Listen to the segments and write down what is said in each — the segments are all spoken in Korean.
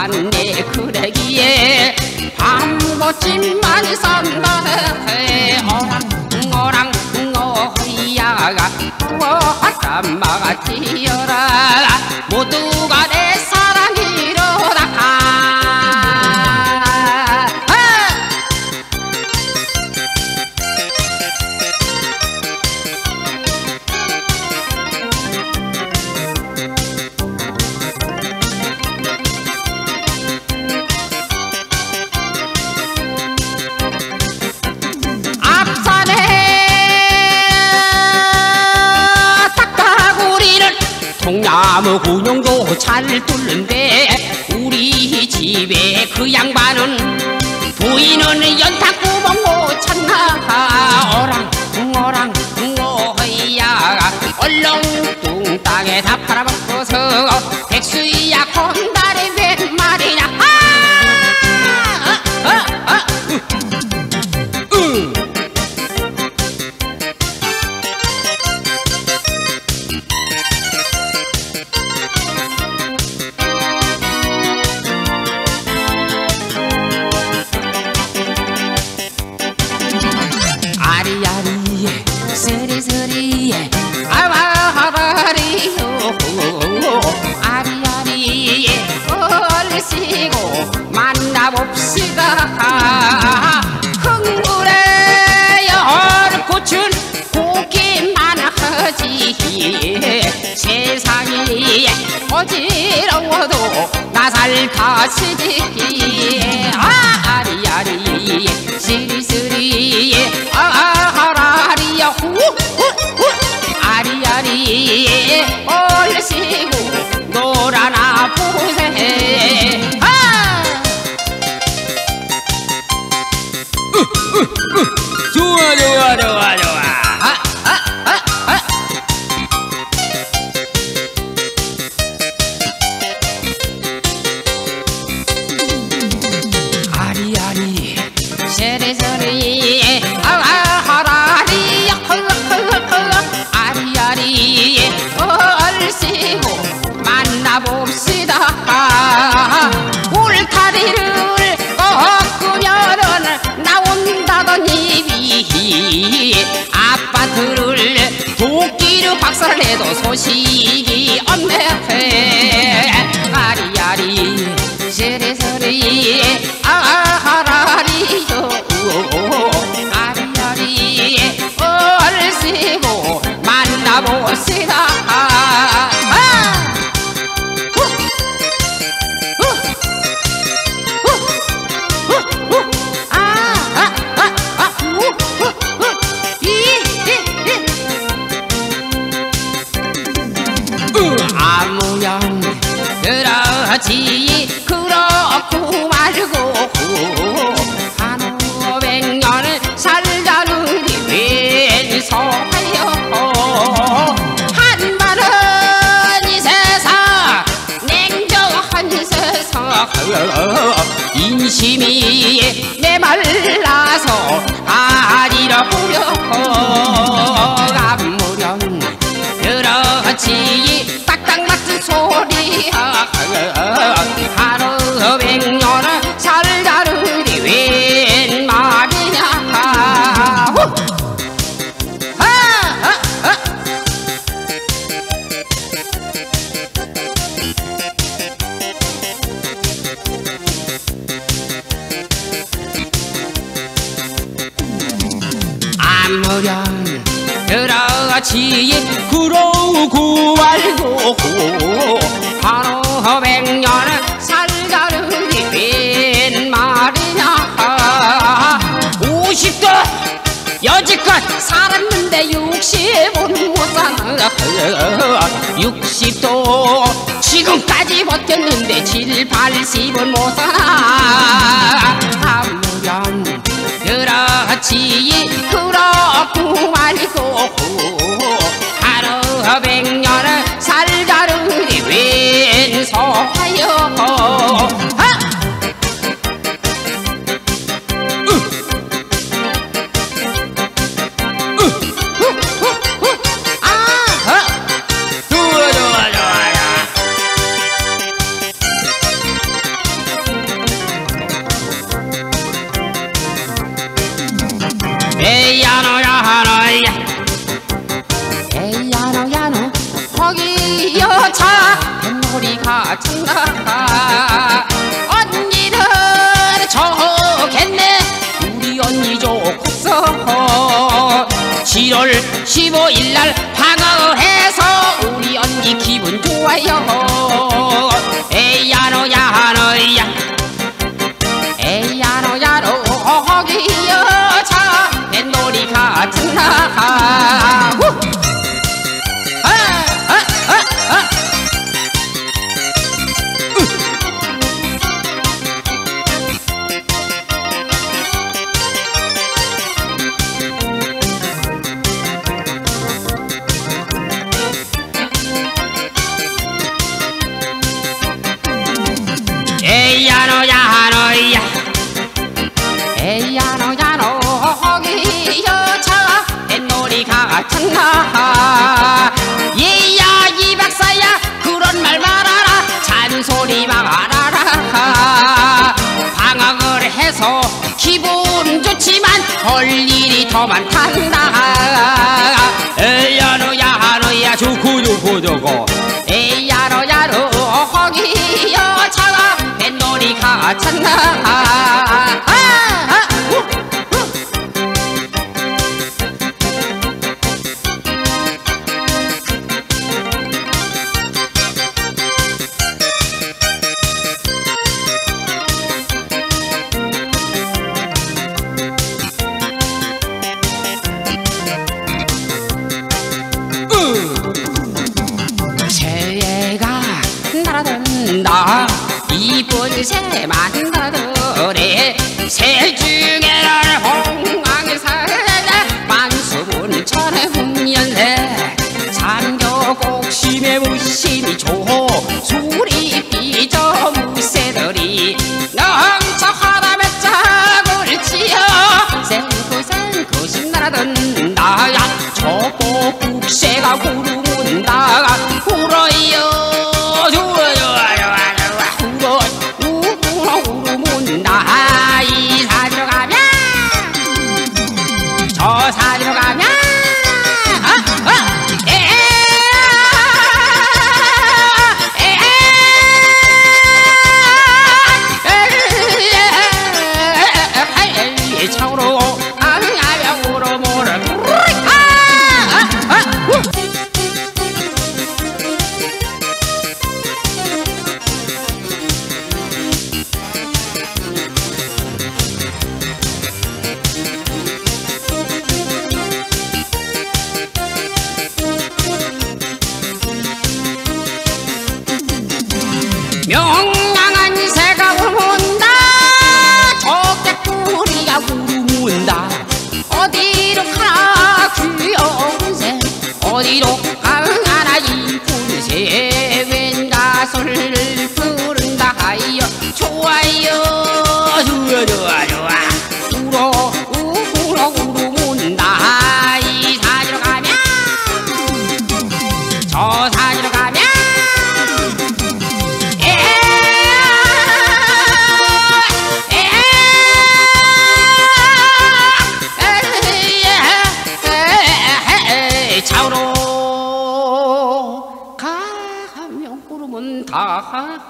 산내 그러기에 밤꽃집만 산다네 어랑 어이야가 땀마가 튀어라 모두가 내 사랑이로다 통나무 군용도 잘 뚫는데 우리 집에 그 양반은 부인은 연탄구멍 못 찾나 어랑 어이야 얼렁뚱 땅에 다 팔아먹고서 백수야 건달이 몇 마리냐 서리서리 아와하라리요 아리아리 얼씨고 만나봅시다 흥물에 열꽃은 고기만 하지 세상이 어지러워도 나살 가시지 아리아리 서리서리 아라리야 아리아리 얼씨고 놀아나 보세 좋아 아리아리 세리서리 아라리 아리아리 얼씨고 만나봅시다 울타리를 꺾으면은 나온다던 입이 아파트를 도끼로 박살내도 소식이 없네 아리아리 세리서리 아라리요 아리아리 얼씨고 만나봅시다 아무렴 그렇지 그렇고 말고 한 500년을 살자느니 웬소하여 한반은 이 세상 냉정한 세상 인심이 메말라서 아리라 부려 아무렴 그렇지 딱딱 맞은 소리야 하루 100년을 살자르니 웬 말이냐 아무렴 그렇지 그러고 말고 하루 100년을 살자르니 웬 말이냐 50도 여지껏 살았는데 60은 못 사나 60도 지금까지 버텼는데 7, 80은 못 사나 아무렴 그렇지 그렇고 말고 하루 100년을 살자르니 웬 소하여 참나. 언니는 좋겠네. 우리 언니 좋겠어. 7월 15일 날 방학을 해서 우리 언니 기분 좋아요. 에이야 너야 너야 에이야 너야 너 거기 여자 뱃놀이 같은 나. 에이야 너야 너야 에이야 너야 너 거기 여자 뱃놀이 같은 나. 얘야 이 박사야 그런 말 말아라. 잔소리 말아라. 방학을 해서 기분 좋지만 할 일이 더 많단다. 에이야 너야 너야 좋고 좋고 좋고 에이야 너야 너 거기 여자가 뱃놀이 같았나. 새가 날아든다. 이쁜 새만 날아드네. 새 중에 나를 홍황에 살다 만수분 천에 훈련해. 삼겹곡심에 무심히 조 소리 삐져 무새들이 넘쳐하다 몇 짝을 치어 생쿠생쿠씩 날아든다. 야 저보 국새가 구르문다. 울어요 좋아 좋아 좋아 좋아 울어 우르문다. 이 사지로 가면 저 사지로 가면 차오로 가면 울어모를 명랑한 새가 울문다. 적개구리가 울문다. 어디로 가나 귀여운 새 어디로 가나 이쁜 새 왠가 소리를 부른다 하여 좋아요 좋아 좋아 좋아 울어 울어 울문다. 이 사지로 가면 저 사지로 가면 차오로 가면 구름은 다.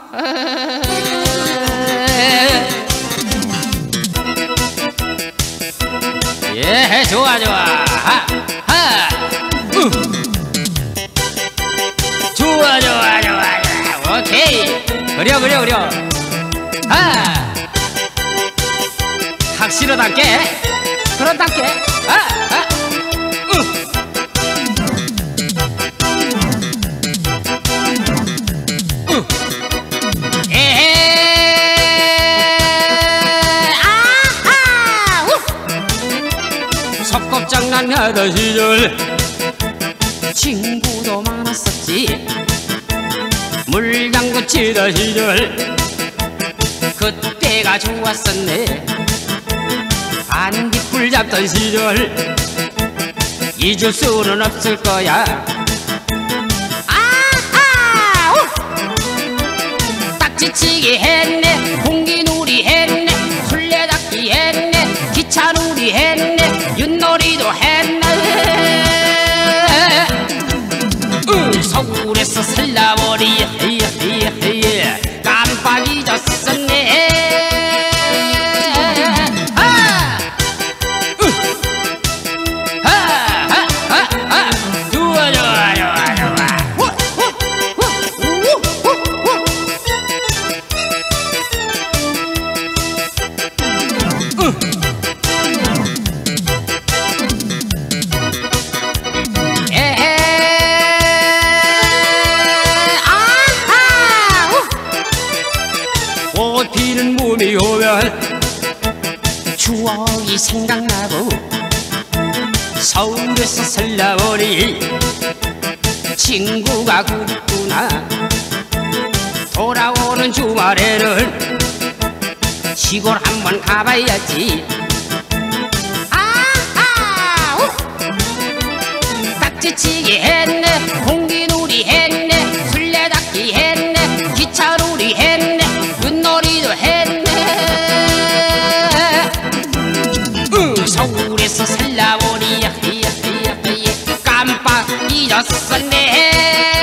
예 좋아 좋아 좋아 좋아 좋아 좋아 오케이 그려 그려 그려 확실하답게 그렇답게 섭겁장난 하던 시절 친구도 많았었지. 물장구 치던 시절 그때가 좋았었네. 반딧불 잡던 시절 잊을 수는 없을 거야. 딱지치기 했네. 공기놀이 했네. 술래잡기 했네. 기차놀이 했네. 윷놀이도 했네. 서울에서 살라머리 깜빡 잊었었네. 좋아 좋아 좋아 좋아. 꽃 피는 몸이 오면 추억이 생각나고 서울에서 살라보니 친구가 그립구나. 돌아오는 주말에는 시골 한번 가봐야지. 딱지치기 했네, 공기놀이 했네, 술래잡기 했네, 기차놀이 했네, 윷놀이도 했네. 서울에서 살라보니 깜빡 잊었었네.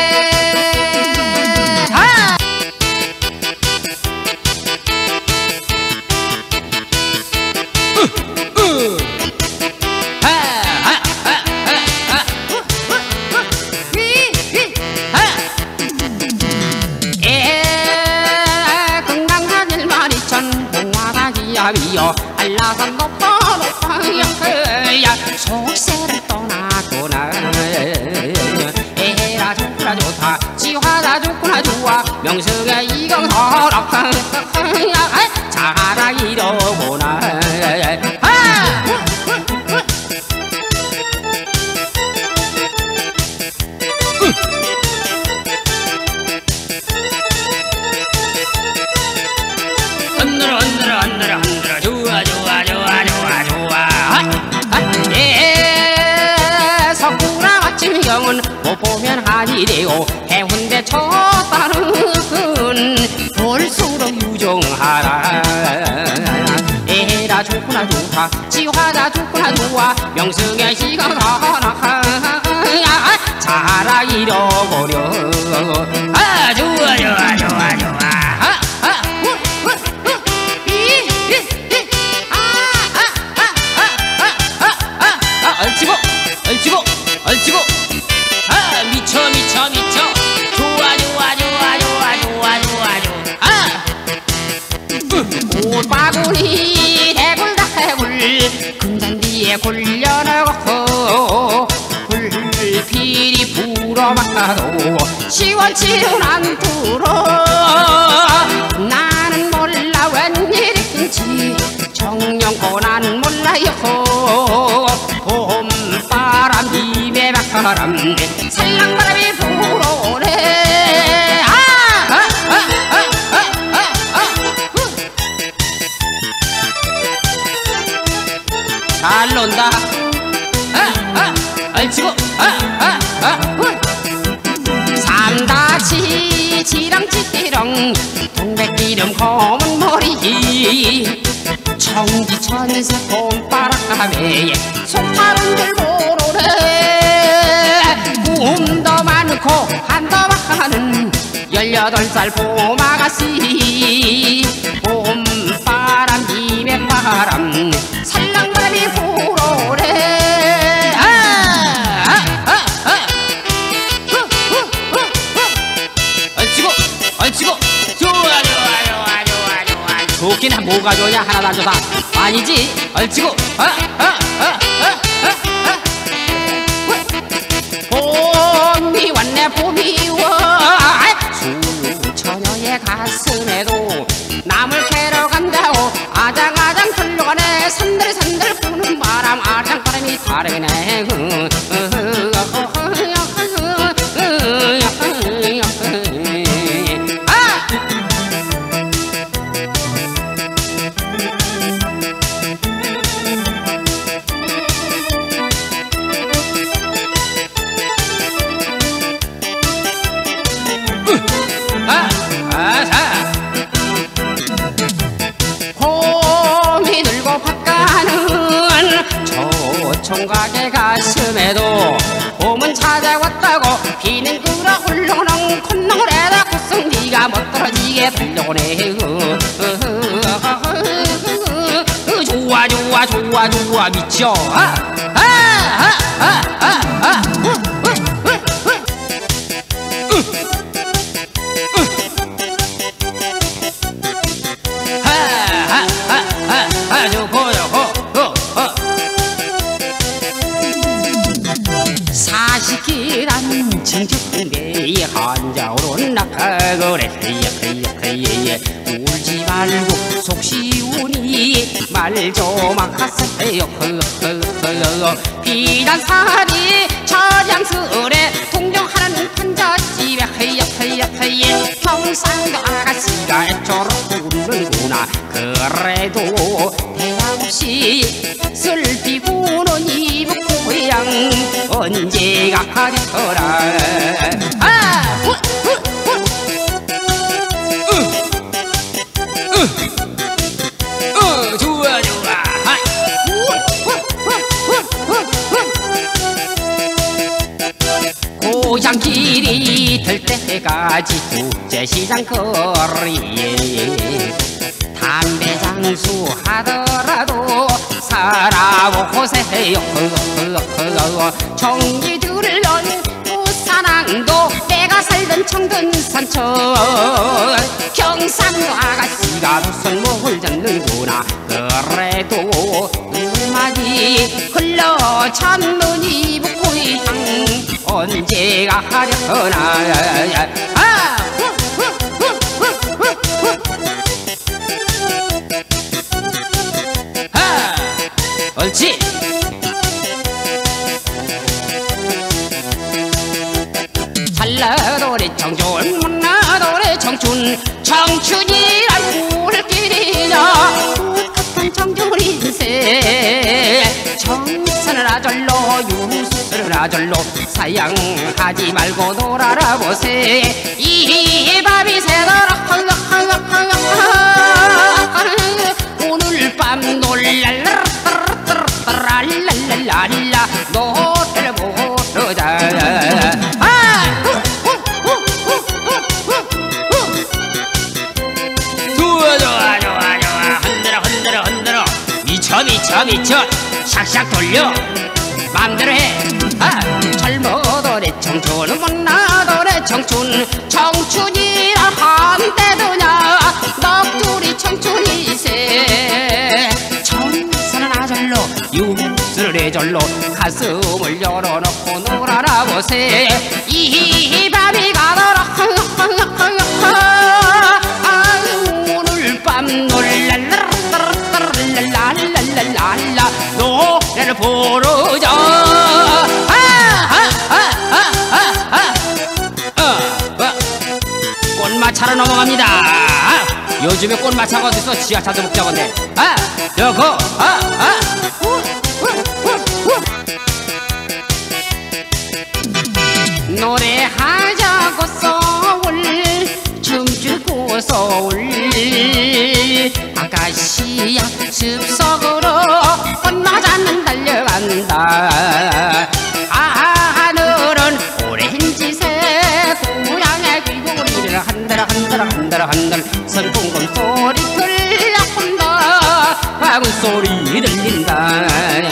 야위여 한라산 높아 높아 속세를 떠났구나. 에라 좋구나 좋다, 지화다 좋구나 좋아, 명성의 이경서라 자랑이로 보나. 흔들어 흔들어 흔들어 흔들어 좋아 좋아 좋아 좋아 좋아. 석구랑 아침경은 못 보면 하지래요. 해운대 저 딸은 볼수록 유정하라. 에라 좋구나 좋다, 지화다 좋구나 좋아, 명성의 시가 가나 자라 잃어버려. 좋아 좋아 좋아 좋아. 얼치고 얼치고 얼치고 미쳐 미쳐 미쳐. 좋아 좋아 좋아 좋아 좋아 좋아 좋아. 옷바구니 대굴 대굴 금잔디에 굴려놓고 불필이 불어박아도 시원치는 않도록. 나는 몰라 웬일인지 정령고 나는 몰라요. 봄바람 입에 박바람 살랑바람이 불어오네. 잘 논다. 얼치고 삼다치 지렁치기렁 동백기름 검은 머리 청지천에서 봄바람에 속파른들 보로래. 꿈도 많고 한도 많은 18살 봄아가씨. 봄바람 이맥바람 살랑바람이 불어오래. 얼치고 얼치고 좋아 좋아 좋아 좋아 좋아. 좋긴 뭐가 좋냐, 하나도 안 좋다 아니지. 얼치고 봄이 왔네 봄이 와. 수처녀의 가슴에도 나물 캐러 간다고 아장아장 흘러가네. 산들산들 부는 바람 아장바람이 다르네. 봄이 들고 바가는 저 총각의 가슴에도 봄은 찾아왔다고 비는 끌어 올려놓은 콧노래다 쑥쑥 네가 못 떨어지게 달려오네. 좋아 좋아 좋아 좋아 미쳐. 사시기란 진정대에 한자오로 낙하거래. 울지 말고 속 시원히 말 좀 하세요. 비단살이 처량스레 동정하는 판잣집에 경상도 아가씨가 애처럼 웃는구나. 그래도 대없이 슬피 부는 이북 고향 언제가 가려라. 좋아 좋아. 고향길이 될 때까지 국제시장 거리에 담배 장수 하더라도 살아보세요. 정리들을 넣은 부산항도 내가 살던 청든 산천 경상도 아가씨가 손목을 잡는구나. 그래도 눈물만이 흘러 찾는 이북 고향 언제가 하려나. 옳지. 잘나도래 청춘 못나도래 청춘 청춘이란 꿀길이냐. 똑같은 청춘 인생 정선을 아절로 유수를 아절로 사양하지 말고 놀아라 보세. 이 밤이 새도록 오늘 밤 놀랄라 랄랄랄라 노래를 부르자. 좋아 좋아 좋아 좋아. 흔들어 흔들어 흔들어. 미쳐 미쳐 미쳐. 샥샥 돌려 맘대로 해. 젊어도래 청춘은 못나도래 청춘 청춘이라 한때도냐. 넋두리 청춘이세 정선은 아절로 유수를 해절로 가슴을 열어놓고 놀아라 보세. 이 밤이 가도록 오늘 밤 놀랄라 랄랄랄라 노래를 부르자. 꽃마차로 넘어갑니다. 요즘에 꽃마차가 어딨어. 지하철도 목적인데. 여거 노래하자고 서울 춤추고 서울 아가씨야 숲속으로 꽃마차는 달려간다. 하늘은 오렌지색 고향의 귀고리를 한들 선풍금 소리 들려온다. 방울 소리 들린다.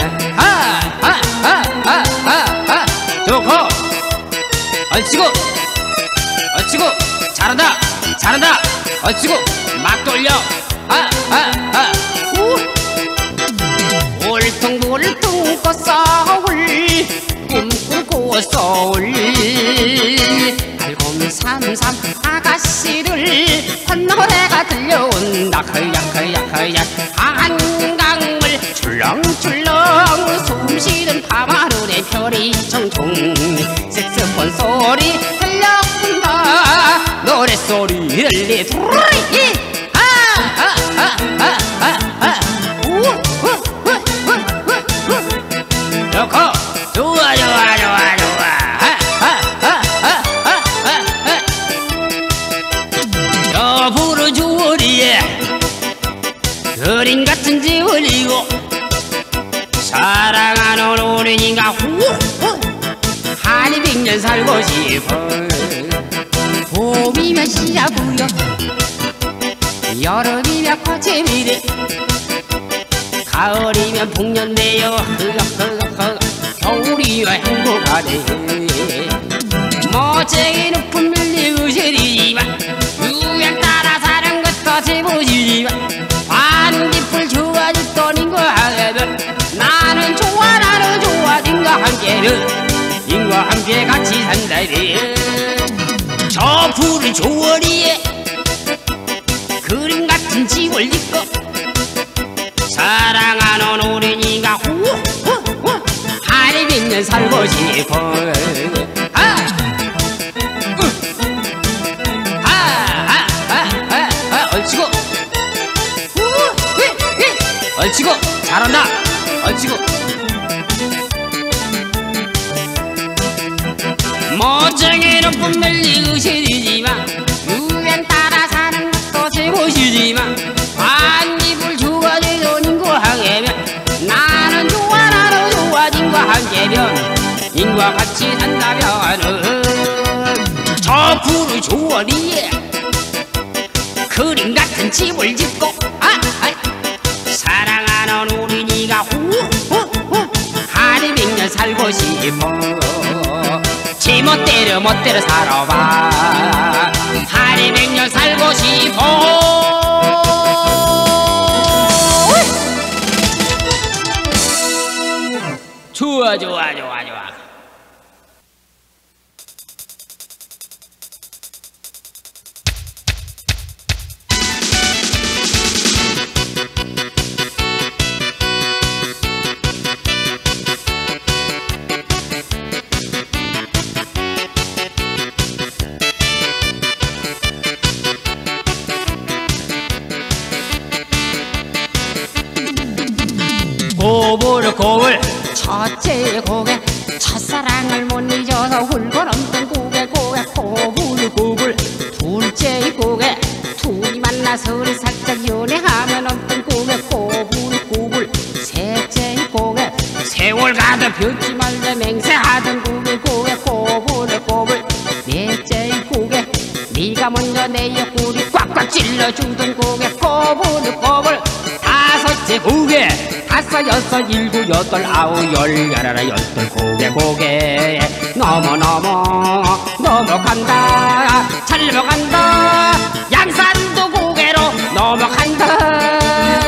좋고 얼치고 잘한다 잘한다. 얼치고 막 돌려. 울퉁불퉁 꽃서울 꿈꾸고 서울 알곰삼삼 아가씨를 콧노래가 들려온다. 허약 한강물 출렁출렁 숨쉬는 밤하늘의 별이 청청 색소폰 소리 들려온다. 노래소리 들리두리. 좋고 좋아 좋아 좋아 좋아. 저 부르주어리에 그림 같은 지어리고 사랑하는 어린이가 한이 100년 살고 싶어. 봄이면 씨앗부여 여름이면 꽃이미래 가을이면 복년내요 겨울이면 행복하네 멋쟁이는 분명히 의실이지만 유행 따라 사는 것도 제법이지만 반딧불 좋아졌던 거 하면 나는 좋아 님과 함께는 님과 함께 같이 산다네 저 푸른 조원이에 그림 같은 집을 짓고 사랑하는 우리 니가 후후후 하리 빚면 살고 싶어 얼치고 얼치고 잘한다 얼치고 멋쟁이는 분명히 의실이지만 유행 따라 사는 것도 제멋이지만 반딧불 좋아지던 님과 함께면 나는 좋아 님과 함께면 님과 같이 산다면은 저 푸른 조원이에 그림 같은 집을 짓고 사랑하는 우리 니가 후후후 하리 빙년 살고 싶어 지 멋대로 살아봐 하리 빙년 살고 싶어 좋아 고불고불 첫째 고개 첫사랑을 못 잊어서 훌고 넘던 고개 고불고불 둘째 고개 둘이 만나서 우리 살짝 연애하면 넘던 고개 고불고불 셋째 고개 세월 가득 펴지 말자 맹세하던 고개 고불고불 넷째 고개 네가 먼저 내 옆구리 꽉꽉 찔러주던 고개 고불고불 다섯째 고개 다섯 여섯 일곱 여덟 아홉 열 열하나 열둘 고개 넘어간다 잘 넘어간다 양산도 고개로 넘어간다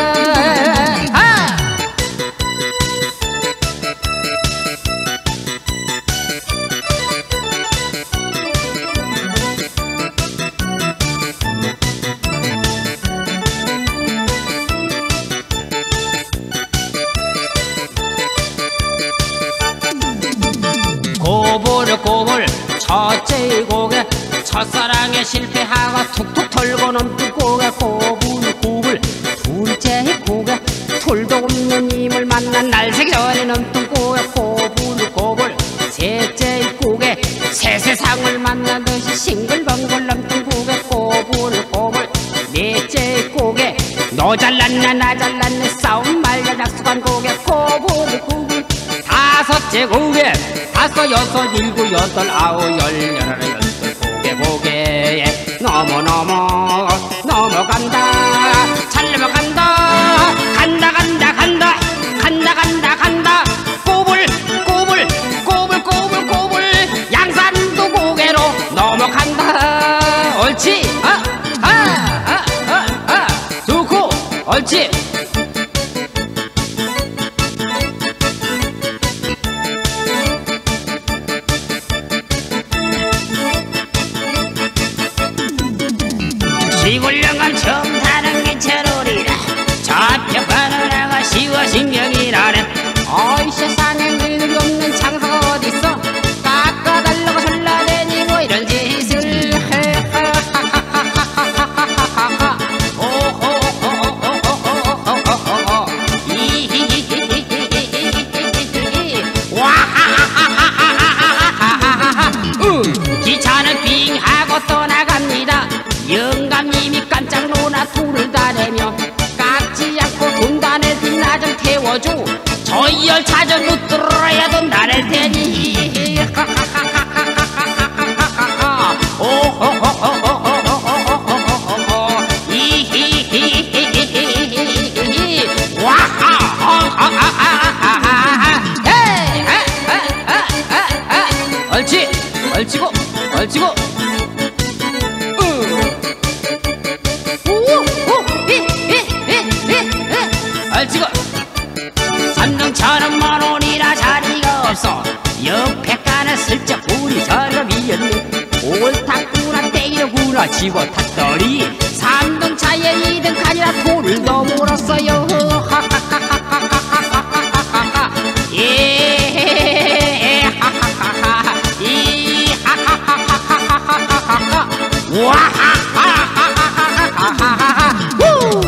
고불고불 첫째 고개 첫사랑에 실패하고 툭툭 털고 넘던 고개 고불고불 둘째 고개 둘도 없는 님을 만난 날새기 전에 넘던 고개 고불고불 셋째 고개 새 세상을 만나듯이 싱글벙글 넘던 고개 고불고불 넷째 고개 너 잘났나 나 잘났네 싸움 말자 약속한 고개 고불고불 다섯째 고개 다섯 여섯 일곱 여덟 아홉 열 열하나 열둘 고개 넘어간다 잘 넘어간다 간다 꼬불 양산도 고개로 넘어간다 옳지 좋고 옳지 시골영감 처음 사는 게 철오리라 잡혀가는 애가 쉬워 신경이라네 어이 세상에 너희들이 없는 장사가 어딨어 깎아달라고 설라대니고 이런 짓을 집어탔더니 3등차에 2등 칸이라 돌을 넘어물었어요. 예, 하하하하, 이 하하하하하하하하, 와하하하하하하하, 후,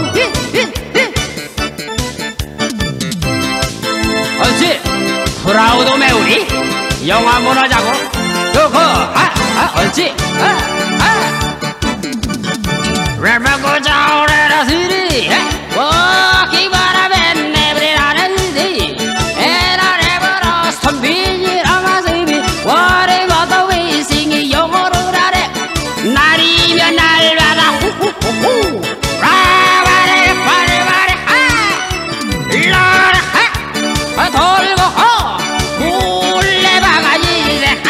옳지. 프라우드 메우리 영화 문화자고 요거 옳지. 레벨고 자오레라 시리 워킹바라벤 네브리라는 시 에라 레버러 스톰비니랑 아스비 워레버더 웨이싱이 영어를 하래. 날이면 날마다 후후후후 라바레 바레바레 라라 돌고 몰래 바가지세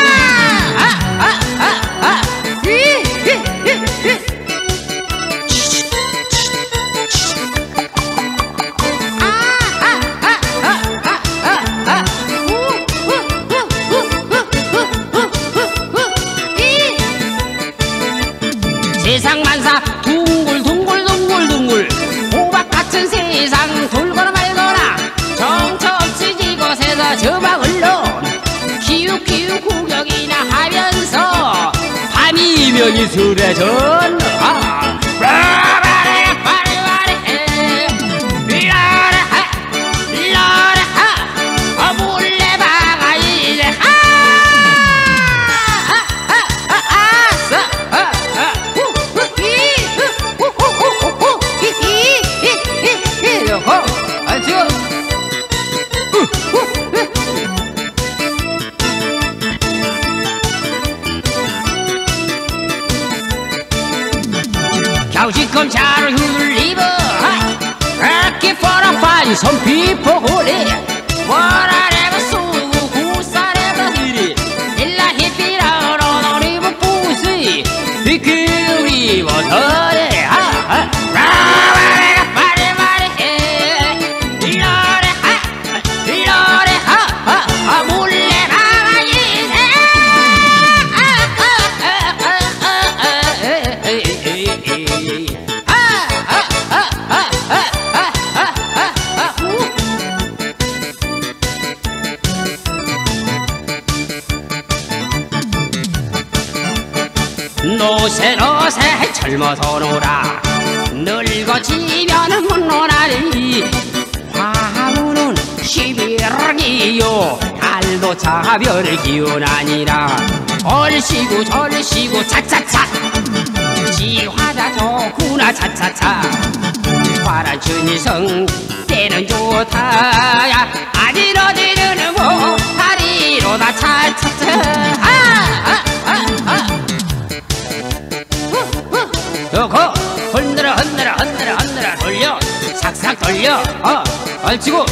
세상만사 둥글둥글둥글둥글 호박같은 세상 돌거나 말거나 정처 없이 이곳에서 저방을로 기웃기웃 구경이나 하면서 밤이면 이술에 전화 라바레 바레바레 라라 라라 몰래 바가 이제 경시컴 잘 흘리버 Rocky for a fine some people holy 뭐라래버 쏘고 구사래버 흐리 일라 히피라로 너리버 부시 비키우리 버터래 라바레가 바레바레 이러래 이러래 몰래 나가이세 노세노세 젊어서 놀아 늙어지면은 못 놀아리. 화무는 11월이요 달도 차별 기운 아니라 얼씨구 절씨구 차차차 지화자 좋구나 차차차 화란 춘일성 때는 좋다 야 아지러지르는 뭐 다리로다 차차차 요거 흔들어 흔들어 흔들어 흔들어 돌려 싹싹 돌려 얼치고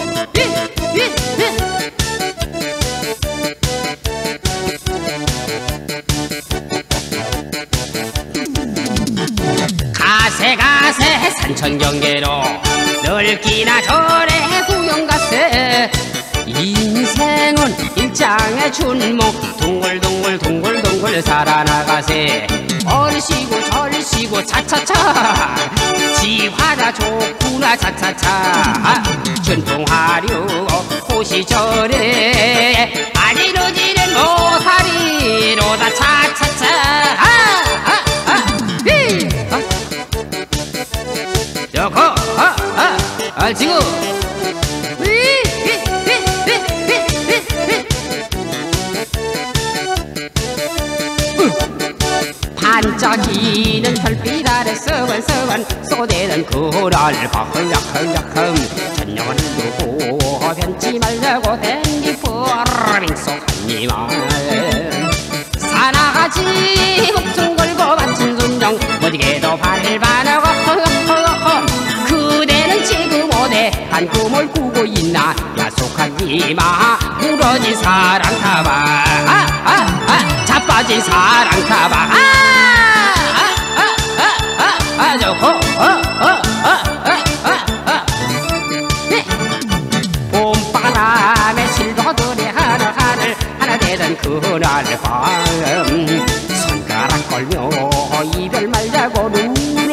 가세 가세 산천경계로 넓기나 절에 구경가세 인생은 일장의 춘목 둥글둥글 둥글둥글 살아나가세 얼씨구 절씨구 차차차 지화자 좋구나 차차차 전통하려 호시절에 아리로지는 모사리로다 차차차 저거 얼씨구 반짝이는 별빛 아래 서원서원 쏟아내는 그날 bah흠 전령을 두고 변치 말라고 댄디 포밍소 한이말 사나가지 목숨 걸고 바친 순정 어디게도 발반하고 그대는 지금 어디 한 꿈을 꾸고 있나 야속한 이마 무너진 사랑 타봐 자빠진 사랑 타봐 좋고 봄바람에 실버들이 하늘 되던 그날 밤 손가락 걸며